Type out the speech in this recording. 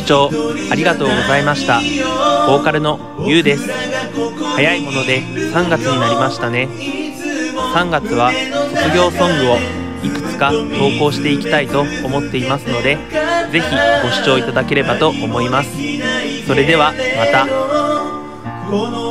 視聴ありがとうございました。ボーカルのゆうです。早いもので3月になりましたね。3月は卒業ソングをいくつか投稿していきたいと思っていますので、ぜひご視聴いただければと思います。それではまた。